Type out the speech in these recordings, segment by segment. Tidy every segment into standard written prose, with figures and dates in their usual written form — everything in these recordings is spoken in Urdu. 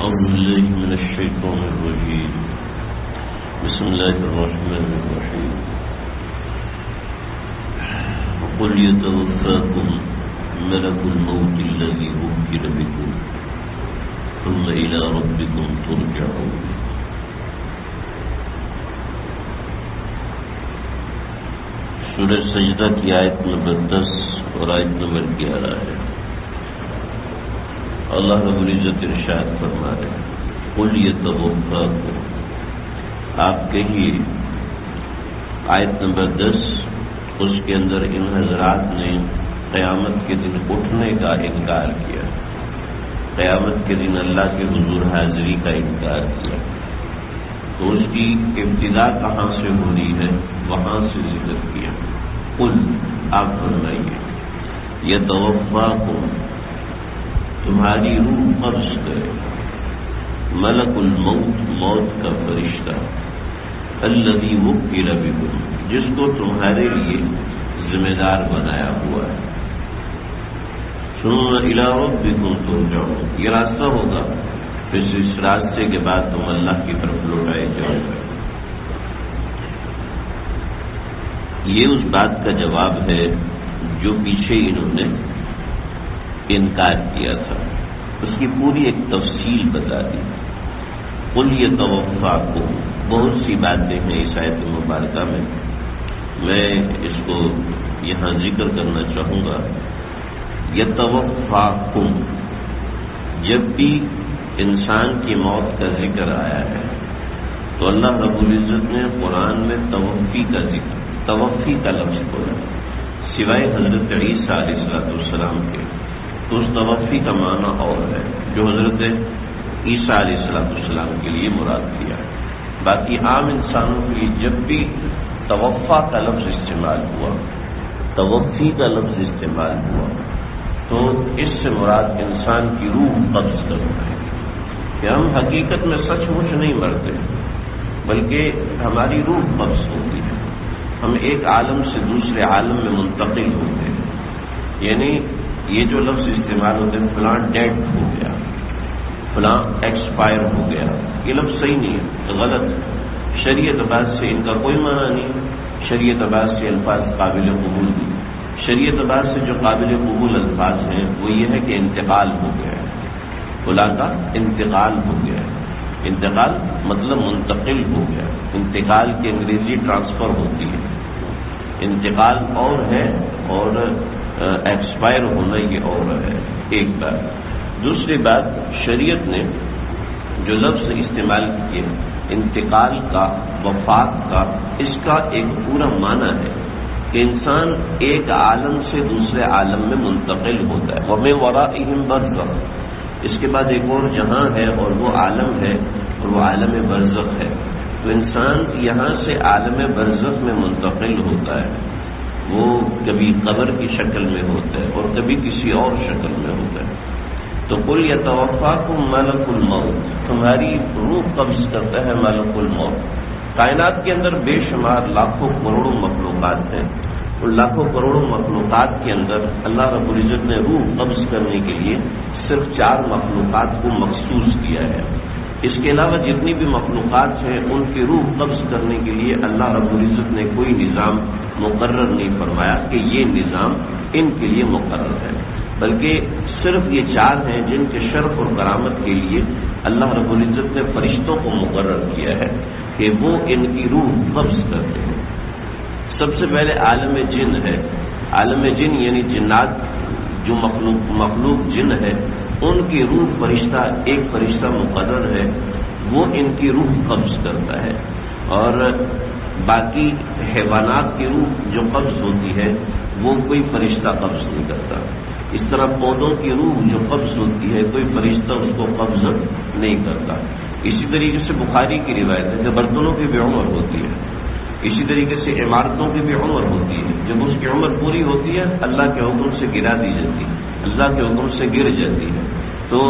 أعوذ بالله من الشيطان الرجيم بسم الله الرحمن الرحيم وقل يتوفاكم ملك الموت الذي وكل بكم ثم إلى ربكم ترجعون. سورہ سجدہ کی آیت نمبر 10 اور آیت نمبر 11 ہے. اللہ رب العزت ارشاد فرما رہے ہیں قل یتوفاکم، آپ کہیے. آیت نمبر 10 اس کے اندر ان حضرات نے قیامت کے دن اٹھنے کا انکار کیا، قیامت کے دن اللہ کے حضور حاضری کا انکار کیا. تو اس کی ابتدا کہاں سے ہو رہی ہے؟ وہاں سے ذکر کیا. قل، آپ فرمائیے، یتوفاکم، تمہاری روح قبض کرے، ملک الموت، موت کا فرشتہ، الذی وکل بکم، جس کو تمہارے لیے ذمہ دار بنایا ہوا ہے. ثم الی ربکم ترجعون، یہ راستہ ہوگا، پھر اس راستے کے بعد تم اللہ کی طرف لوٹائے جاؤ گے. یہ اس بات کا جواب ہے جو پیچھے انہوں نے انکار کیا تھا. اس کی پوری ایک تفصیل بتا دی. قل یتوفاکم، بہت سی باتیں ہیں اس آیت مبارکہ میں اس کو یہاں ذکر کرنا چاہوں گا. یتوفاکم، جب بھی انسان کی موت کا ذکر آیا ہے تو اللہ رب العزت نے قرآن میں توفی کا ذکر، توفی کا لفظ بولا، سوائے حضرت عیسیٰ علیہ السلام کے. تو اس توفی کا معنی اور ہے جو حضرت عیسیٰ علیہ السلام کے لیے مراد کیا. باقی عام انسانوں کے لیے جب بھی توفا کا لفظ استعمال ہوا، توفی کا لفظ استعمال ہوا، تو اس سے مراد انسان کی روح قبض کرنا ہے. کہ ہم حقیقت میں سچ مچ نہیں مرتے، بلکہ ہماری روح قبض ہوتی ہے. ہم ایک عالم سے دوسرے عالم میں منتقل ہوتے ہیں. یعنی یہ جو لفظ استعمال ہوتے ہیں، فلاں ڈیڈ ہو گیا، فلاں ایکسپائر ہو گیا، یہ لفظ صحیح نہیں ہے، غلط. شریعت اعتبار سے ان کا کوئی معنی نہیں. شریعت اعتبار سے الفاظ قابل قبول نہیں. شریعت اعتبار سے جو قابل قبول الفاظ ہیں وہ یہ ہے کہ انتقال ہو گیا ہے، فلاں کا انتقال ہو گیا ہے. انتقال مطلب منتقل ہو گیا. انتقال کی انگریزی ٹرانسفر ہوتی ہے. انتقال اور ہے اور ایکسپائر ہونا یہ اور ہے. ایک بات. دوسری بات، شریعت نے جو لفظ استعمال کیے انتقال کا، وفات کا، اس کا ایک پورا معنی ہے کہ انسان ایک عالم سے دوسرے عالم میں منتقل ہوتا ہے. وَمِن وَرَائِهِم بَرْزَخٌ، اس کے بعد ایک اور جہاں ہے اور وہ عالم ہے اور وہ عالم برزخ ہے. تو انسان یہاں سے عالم برزخ میں منتقل ہوتا ہے. وہ کبھی قبر کی شکل میں ہوتا ہے اور کبھی کسی اور شکل میں ہوتا ہے. تو قل یتوفاکم ملک الموت، تمہاری روح قبض کرتا ہے ملک الموت. کائنات کے اندر بے شمار لاکھوں کروڑوں مخلوقات ہیں. اور لاکھوں کروڑوں مخلوقات کے اندر اللہ رب العزت نے روح قبض کرنے کے لیے صرف 4 مخلوقات کو مخصوص کیا ہے. اس کے علاوہ جتنی بھی مخلوقات ہیں ان کی روح قبض کرنے کے لیے اللہ رب العزت نے کوئی نظام مقرر نہیں فرمایا کہ یہ نظام ان کے لیے مقرر ہے، بلکہ صرف یہ 4 ہیں جن کے شرف اور کرامت کے لیے اللہ رب العزت نے فرشتوں کو مقرر کیا ہے کہ وہ ان کی روح قبض کرتے ہیں. سب سے پہلے عالم جن ہے. عالم جن یعنی جنات، جو مخلوق جن ہے، ان کی روح فرشتہ، ایک فرشتہ مقرر ہے، وہ ان کی روح قبض کرتا ہے. اور باقی حیوانات کی روح جو قبض ہوتی ہے وہ کوئی فرشتہ قبض نہیں کرتا. اس طرح پودوں کی روح جو قبض ہوتی ہے کوئی فرشتہ اس کو قبض نہیں کرتا. اسی طریقے سے بخاری کی روایت ہے کہ برتنوں کی بھی عمر ہوتی ہے. اسی طریقے سے عمارتوں کی بھی عمر ہوتی ہے. جب اس کی عمر پوری ہوتی ہے اللہ کے حکم سے گرا دی جاتی ہے، اللہ کے حکم سے گر جاتی ہے. تو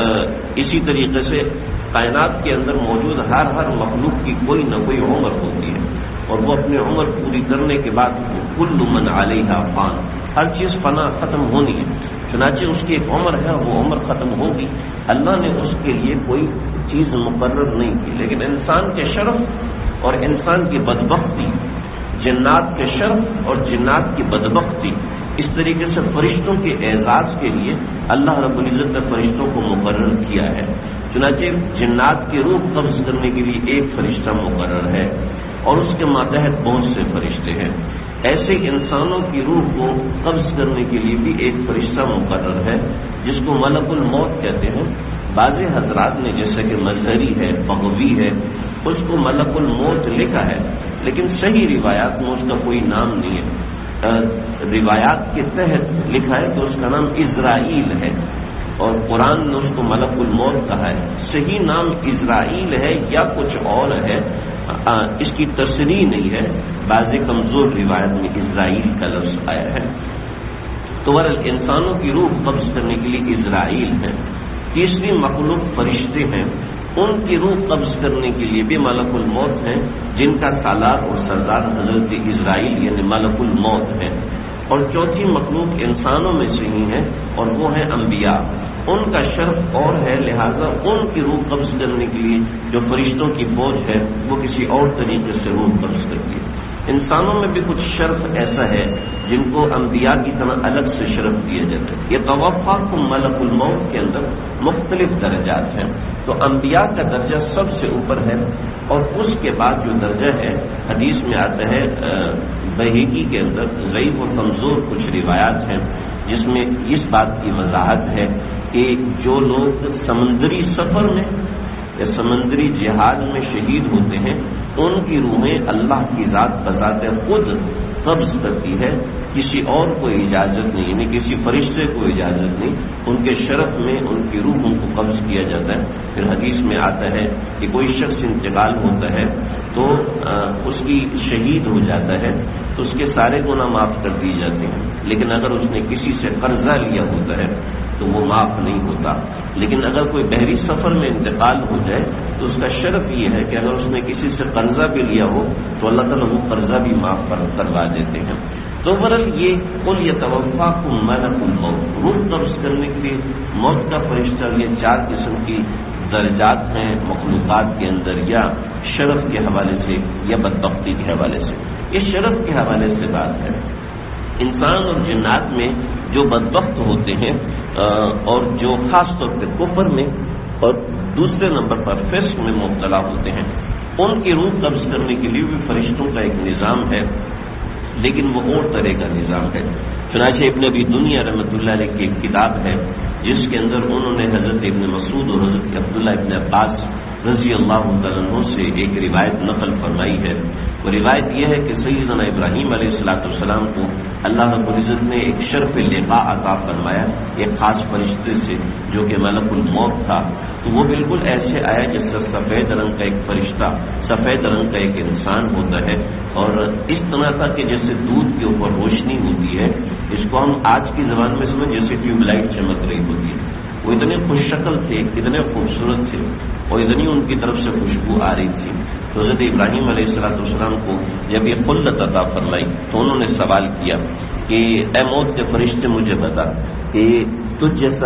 اسی طریقے سے کائنات کے اندر موجود ہر مخلوق کی کوئی نہ کوئی عمر ہوتی ہے اور وہ اپنی عمر پوری کرنے کے بعد کل من علیہا فان، ہر چیز فنا ختم ہونی ہے. چنانچہ اس کی ایک عمر ہے، وہ عمر ختم ہوگی. اللہ نے اس کے لیے کوئی چیز مقرر نہیں کی، لیکن انسان کے شرف اور انسان کی بدبختی، جنات کے شرف اور جنات کی بدبختی، اس طریقے سے فرشتوں کے اعزاز کے لیے اللہ رب العزت نے فرشتوں کو مقرر کیا ہے۔ چنانچہ جنات کی روح قبض کرنے کے لیے ایک فرشتہ مقرر ہے اور اس کے ماتحت بہت سے فرشتے ہیں۔ ایسے انسانوں کی روح کو قبض کرنے کے لیے بھی ایک فرشتہ مقرر ہے جس کو ملک الموت کہتے ہیں۔ بعض حضرات نے جیسے کہ مظہری ہے، بغوی ہے، اس کو ملک الموت لکھا ہے، لیکن صحیح روایات میں اس کا کوئی نام نہیں ہے۔ روایات کے تحت لکھا ہے کہ اس کا نام اسرائیل ہے، اور قرآن نے اس کو ملک الموت کہا ہے۔ صحیح نام اسرائیل ہے یا کچھ اور ہے، اس کی تصریح نہیں ہے۔ بعض کمزور روایت میں اسرائیل کا لفظ آیا ہے۔ تو انسانوں کی روح قبض کرنے کے لیے اسرائیل ہے۔ تیسری مخلوق فرشتے ہیں، ان کی روح قبض کرنے کے لیے بھی ملک الموت ہیں، جن کا سالار اور سردار حضرت اسرائیل یعنی ملک الموت ہے۔ اور چوتھی مخلوق انسانوں میں سے ہی ہے، اور وہ ہے انبیاء۔ ان کا شرف اور ہے، لہذا ان کی روح قبض کرنے کے لیے جو فرشتوں کی فوج ہے وہ کسی اور طریقے سے روح قبض کرتی ہے۔ انسانوں میں بھی کچھ شرف ایسا ہے جن کو انبیاء کی طرح الگ سے شرف دیا جاتا ہے۔ یہ توفاکم ملک الموت کے اندر مختلف درجات ہیں، تو انبیاء کا درجہ سب سے اوپر ہے، اور اس کے بعد جو درجہ ہے حدیث میں آتا ہے، بہیقی کے اندر ضعیف و کمزور کچھ روایات ہیں جس میں اس بات کی وضاحت ہے کہ جو لوگ سمندری سفر میں یا سمندری جہاد میں شہید ہوتے ہیں ان کی روحیں اللہ کی ذات بذات خود قبض کرتی ہے، کسی اور کو اجازت نہیں، یعنی کسی فرشتے کو اجازت نہیں، ان کے شرف میں ان کی روحوں کو قبض کیا جاتا ہے۔ پھر حدیث میں آتا ہے کہ کوئی شخص انتقال ہوتا ہے تو اس کی شہید ہو جاتا ہے تو اس کے سارے گناہ معاف کر دیے جاتے ہیں، لیکن اگر اس نے کسی سے قرضہ لیا ہوتا ہے تو وہ معاف نہیں ہوتا۔ لیکن اگر کوئی بحری سفر میں انتقال ہو جائے تو اس کا شرف یہ ہے کہ اگر اس نے کسی سے قرضہ بھی لیا ہو تو اللہ تعالیٰ وہ قرضہ بھی معاف کروا دیتے ہیں۔ تو برحال یہ قل یتوفاکم ملک الموت، روح قبض کرنے کے لیے موت کا فرشتہ، یہ چار قسم کی درجات ہیں مخلوقات کے اندر، یا شرف کے حوالے سے یا بدبختی کے حوالے سے۔ یہ شرف کے حوالے سے بات ہے۔ انسان اور جنات میں جو بدبخت ہوتے ہیں اور جو خاص طور پہ کفر میں اور دوسرے نمبر پر فسق میں مبتلا ہوتے ہیں، ان کی روح قبض کرنے کے لیے بھی فرشتوں کا ایک نظام ہے، لیکن وہ اور طرح کا نظام ہے۔ چنانچہ ابن ابی دنیا رحمۃ اللہ علیہ کی ایک کتاب ہے جس کے اندر انہوں نے حضرت ابن مسعود اور حضرت عبداللہ ابن عباس رضی اللہ تعالیٰ عنہ سے ایک روایت نقل فرمائی ہے۔ وہ روایت یہ ہے کہ سیدنا ابراہیم علیہ السلام کو اللہ رب العزت نے ایک شرف لقاء عطا فرمایا ایک خاص فرشتے سے جو کہ ملک الموت تھا، تو وہ بالکل ایسے آیا جس سے سفید رنگ کا ایک فرشتہ، سفید رنگ کا ایک انسان ہوتا ہے، اور اس طرح تھا کہ جیسے دودھ کے اوپر روشنی ہوتی ہے، اس کو ہم آج کی زبان میں سمجھ جیسے ٹیوب لائٹ چمک رہی ہوتی ہے۔ وہ اتنے خوش شکل تھے، اتنے خوبصورت تھے، اور اتنی ان کی طرف سے خوشبو آ رہی تھی۔ تو حضرت ابراہیم علیہ السلام کو جب یہ خلت عطا فرمائی تو انہوں نے سوال کیا کہ اے موت کے فرشتے مجھے بتا کہ تجھ جیسا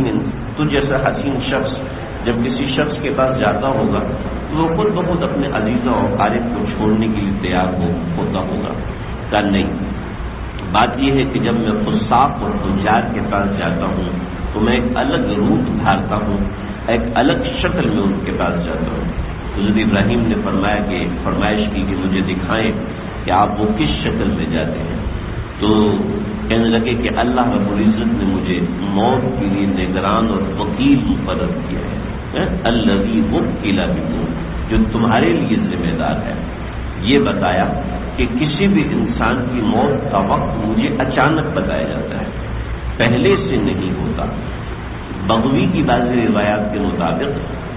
حسین شخص جب کسی شخص کے پاس جاتا ہوگا تو وہ خود بخود اپنے عزیزہ اور قارب کو چھوڑنے کے لیے تیار ہوتا ہوگا؟ کہ نہیں، بات یہ ہے کہ جب میں فساق اور فجار کے پاس جاتا ہوں تو میں ایک الگ روپ دھارتا ہوں، ایک الگ شکل میں ان کے پاس جاتا ہوں۔ حضرت ابراہیم نے فرمائش کی کہ مجھے دکھائیں کہ آپ وہ کس شکل میں جاتے ہیں۔ تو کہنے لگے کہ اللہ رب العزت نے مجھے موت کے لیے نگران اور وکیل مقرر کیا ہے، الذی وکل بکم، جو تمہارے لیے ذمہ دار ہے۔ یہ بتایا کہ کسی بھی انسان کی موت کا وقت مجھے اچانک بتایا جاتا ہے، پہلے سے نہیں ہوتا۔ بغوی کی بعض روایات کے مطابق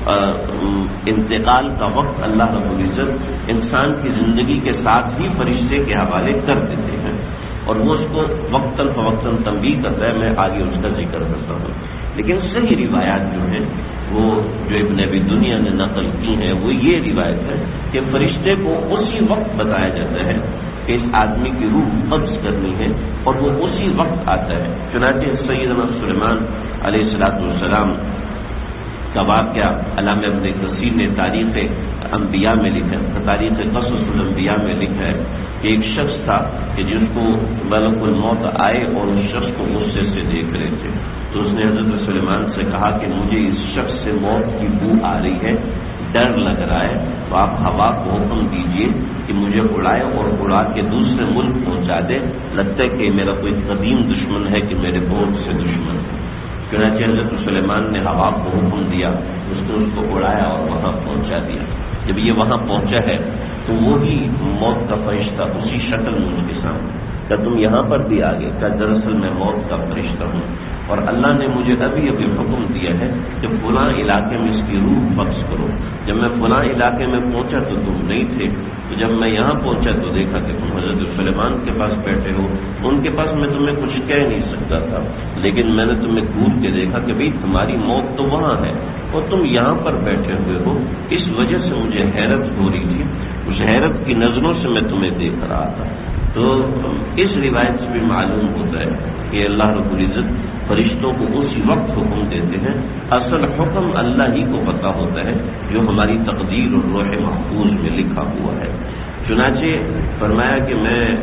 انتقال کا وقت اللہ رب العزت انسان کی زندگی کے ساتھ ہی فرشتے کے حوالے کر دیتے ہیں، اور وہ اس کو وقتاً فوقتاً تنبیہ کرتا ہے، میں آگے اس کا ذکر کرتا ہوں۔ لیکن صحیح روایات جو ہیں وہ جو ابن ابی دنیا نے نقل کی ہیں وہ یہ روایت ہے کہ فرشتے کو اسی وقت بتایا جاتا ہے کہ اس آدمی کی روح قبض کرنی ہے، اور وہ اسی وقت آتا ہے۔ چنانچہ سیدنا سلیمان علیہ السلام کا واقعہ علامہ ابن کثیر نے تاریخ انبیاء میں لکھا ہے، تاریخ قصص الانبیاء میں لکھا ہے کہ ایک شخص تھا کہ جس کو ملک الموت آئے اور اس شخص کو غصے سے دیکھ رہے تھے، تو اس نے حضرت سلیمان سے کہا کہ مجھے اس شخص سے موت کی بو آ رہی ہے، ڈر لگ رہا ہے، تو آپ ہوا کو حکم دیجئے کہ مجھے اڑائے اور اڑا کے دوسرے ملک پہنچا دے، لگتا ہے کہ میرا کوئی قدیم دشمن ہے کہ میرے بہت سے دشمن ہے۔ چنانچہ حضرت سلیمان نے ہوا کو حکم دیا، اس نے اس کو اڑایا اور وہاں پہنچا دیا۔ جب یہ وہاں پہنچا ہے تو وہی موت کا فرشتہ اسی شکل میں اس کے سامنے، کیا تم یہاں پر بھی آ گئے؟ کہا دراصل میں موت کا فرشتہ ہوں، اور اللہ نے مجھے ابھی حکم دیا ہے کہ فلاں علاقے میں اس کی روح قبض کرو۔ جب میں فلاں علاقے میں پہنچا تو تم نہیں تھے، تو جب میں یہاں پہنچا تو دیکھا کہ تم حضرت سلیمان کے پاس بیٹھے ہو۔ ان کے پاس میں تمہیں کچھ کہہ نہیں سکتا تھا، لیکن میں نے تمہیں دور کے دیکھا کہ بھئی تمہاری موت تو وہاں ہے اور تم یہاں پر بیٹھے ہوئے ہو، اس وجہ سے مجھے حیرت ہو رہی تھی، اس حیرت کی نظروں سے میں تمہیں دیکھ رہا تھا۔ تو اس روایت سے بھی معلوم ہوتا ہے کہ اللہ رب العزت فرشتوں کو اسی وقت حکم دیتے ہیں، اصل حکم اللہ ہی کو پتہ ہوتا ہے جو ہماری تقدیر اور لوح محفوظ میں لکھا ہوا ہے۔ چنانچہ فرمایا کہ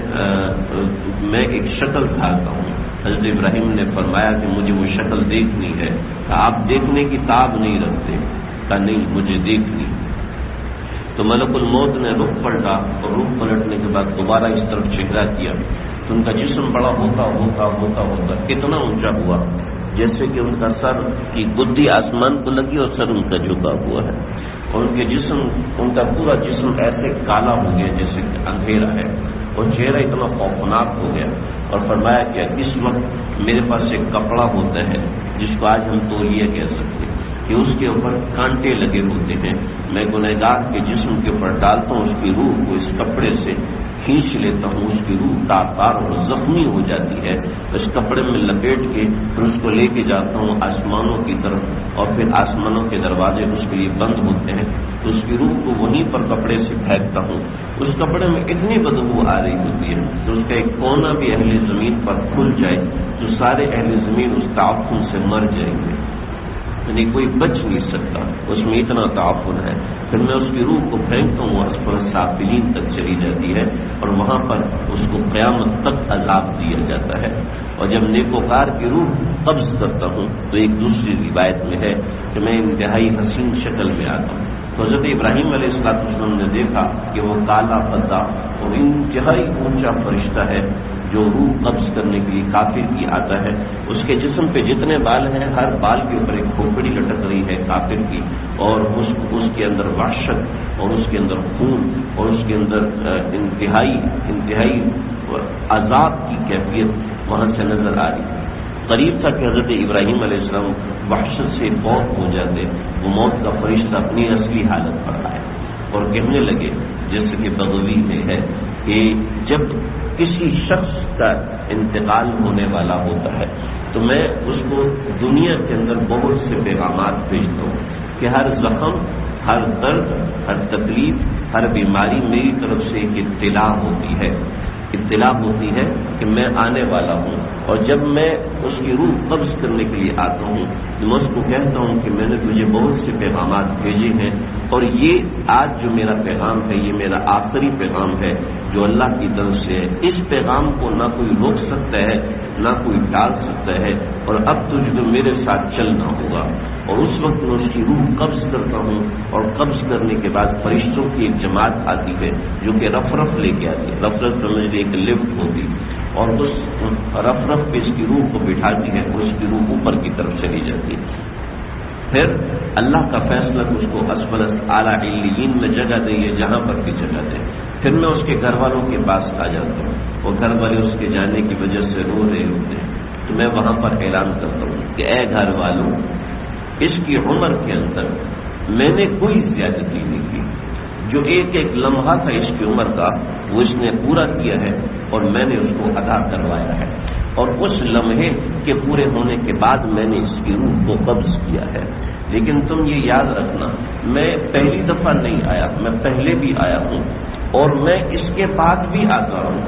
میں ایک شکل دھاتا ہوں۔ حضرت ابراہیم نے فرمایا کہ مجھے وہ شکل دیکھنی ہے، کہ آپ دیکھنے کی تاب نہیں رکھتے؟ کہا نہیں، مجھے دیکھنی۔ تو ملک الموت نے رخ پلٹا اور رخ پلٹنے کے بعد دوبارہ اس طرف چہرہ کیا تو ان کا جسم بڑا ہوتا اتنا اونچا ہوا جیسے کہ ان کا سر کی گدی آسمان کو لگی اور سر ان کا جھکا ہوا ہے، اور ان کا پورا جسم ایسے کالا ہو گیا جیسے کہ اندھیرا ہے، اور چہرہ اتنا خوفناک ہو گیا۔ اور فرمایا کہ اس وقت میرے پاس ایک کپڑا ہوتا ہے جس کو آج ہم تولیہ کہہ سکتے ہیں، کہ اس کے اوپر کانٹے لگے ہوتے ہیں، میں گنہگار کے جسم کے اوپر ڈالتا ہوں، اس کی روح کو اس کپڑے سے کھینچ لیتا ہوں، اس کی روح تار اور زخمی ہو جاتی ہے، اس کپڑے میں لپیٹ کے پھر اس کو لے کے جاتا ہوں آسمانوں کی طرف، اور پھر آسمانوں کے دروازے اس کے لیے بند ہوتے ہیں، تو اس کی روح کو وہیں پر کپڑے سے پھینکتا ہوں۔ اس کپڑے میں اتنی بدبو آ رہی ہوتی ہے تو اس کا ایک کونا بھی اہل زمین پر کھل جائے تو سارے اہل زمین اس تعفن سے مر جائیں گے، یعنی کوئی بچ نہیں سکتا، اس میں اتنا تعفن ہے۔ پھر میں اس کی روح کو پھینکتا ہوں، اسفل سافلین تک چلی جاتی ہے، اور وہاں پر اس کو قیامت تک عذاب دیا جاتا ہے۔ اور جب نیکوکار کی روح قبض کرتا ہوں تو ایک دوسری روایت میں ہے کہ میں انتہائی حسین شکل میں آتا ہوں۔ تو حضرت ابراہیم علیہ السلام نے دیکھا کہ وہ کالا پتا اور انتہائی اونچا فرشتہ ہے جو روح قبض کرنے کے لیے کافر کی آتا ہے۔ اس کے جسم پہ جتنے بال ہیں ہر بال کے اوپر ایک کھوپڑی لٹک رہی ہے کافر کی، اور اس کے اندر وحشت اور اس کے اندر خون اور اس کے اندر انتہائی عذاب کی کیفیت وہاں سے نظر آ رہی ہے۔ قریب تھا کہ حضرت ابراہیم علیہ السلام وحشت سے فوت ہو جاتے، وہ موت کا فرشتہ اپنی اصلی حالت پر آئے اور کہنے لگے، جیسے کہ بغوی میں ہے کہ جب کسی شخص کا انتقال ہونے والا ہوتا ہے تو میں اس کو دنیا کے اندر بہت سے پیغامات بھیجتا ہوں کہ ہر زخم، ہر درد، ہر تکلیف، ہر بیماری میری طرف سے ایک اطلاع ہوتی ہے کہ میں آنے والا ہوں، اور جب میں اس کی روح قبض کرنے کے لیے آتا ہوں تو میں اس کو کہتا ہوں کہ میں نے تجھے بہت سے پیغامات بھیجے ہیں، اور یہ آج جو میرا پیغام ہے یہ میرا آخری پیغام ہے جو اللہ کی طرف سے ہے۔ اس پیغام کو نہ کوئی روک سکتا ہے نہ کوئی ٹال سکتا ہے، اور اب تجھ کو میرے ساتھ چلنا ہوگا۔ اور اس وقت میں اس کی روح قبض کرتا ہوں، اور قبض کرنے کے بعد فرشتوں کی ایک جماعت آتی ہے جو کہ رف لے کے آتی ہے، رف سمجھ لے ایک لفٹ ہوتی، اور اس رف پہ اس کی روح کو بٹھاتی ہے اور اس کی روح اوپر کی طرف چلی جاتی ہے۔ پھر اللہ کا فیصلہ اس کو اسفل اعلیٰ علیین میں جگہ دے، یہ جہاں پر بھی جگہ دے۔ پھر میں اس کے گھر والوں کے پاس آ جاتا ہوں، اور گھر والے اس کے جانے کی وجہ سے رو رہے ہوتے ہیں، تو میں وہاں پر اعلان کرتا ہوں کہ اے گھر والوں، اس کی عمر کے اندر میں نے کوئی زیادتی نہیں کی، جو ایک ایک لمحہ تھا اس کی عمر کا وہ اس نے پورا کیا ہے اور میں نے اس کو ادا کروایا ہے، اور اس لمحے کے پورے ہونے کے بعد میں نے اس کی روح کو قبض کیا ہے۔ لیکن تم یہ یاد رکھنا، میں پہلی دفعہ نہیں آیا، میں پہلے بھی آیا ہوں اور میں اس کے بعد بھی آتا رہوں گا،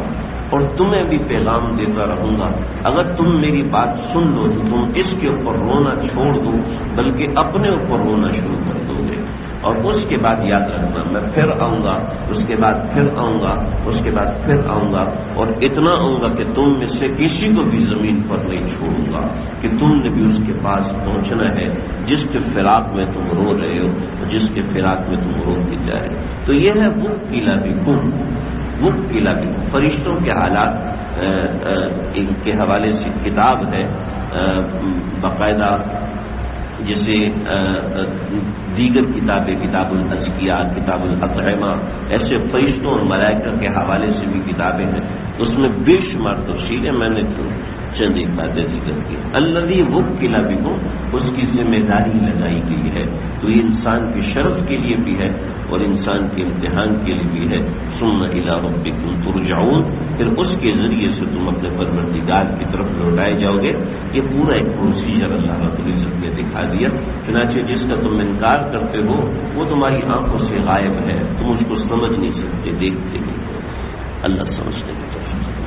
اور تمہیں بھی پیغام دیتا رہوں گا. اگر تم میری بات سن لو تو تم اس کے اوپر رونا چھوڑ دو بلکہ اپنے اوپر رونا شروع کر دو گے. اور اس کے بعد یاد رکھنا میں پھر آؤں گا, اس کے بعد پھر آؤں گا, اس کے بعد پھر آؤں گا, اور اتنا آؤں گا کہ تم میں سے کسی کو بھی زمین پر نہیں چھوڑوں گا کہ تم نے بھی اس کے پاس پہنچنا ہے جس کے فراق میں تم رو رہے ہو, جس کے فراق میں تم روتے جا رہے. تو یہ ہے وکیلا بکم. وکیلا بکم فرشتوں کے حالات کے حوالے سے کتاب ہے باقاعدہ, جیسے دیگر کتابیں, کتاب الازکیاء, کتاب الاطعمہ, ایسے فرشتوں اور ملائکہ کے حوالے سے بھی کتابیں ہیں. اس میں بے شمار تفصیل ہے, میں نے چند ایک باتیں ذکر کی. الذی وکل بکم, اس کی ذمہ داری لگائی گئی ہے, تو یہ انسان کے شرف کے لیے بھی ہے اور انسان کے امتحان کے لیے بھی ہے. ثم الی ربکم ترجعون, پھر اس کے ذریعے سے تم اپنے پروردگار کی طرف لوٹائے جاؤ گے. یہ پورا ایک پروسیجر اللہ رب العزت نے دکھا دیا. چنانچہ جس کا تم انکار کرتے ہو وہ تمہاری آنکھوں سے غائب ہے, تم اس کو سمجھ نہیں سکتے, دیکھتے نہیں. اللہ سمجھنے کی طرف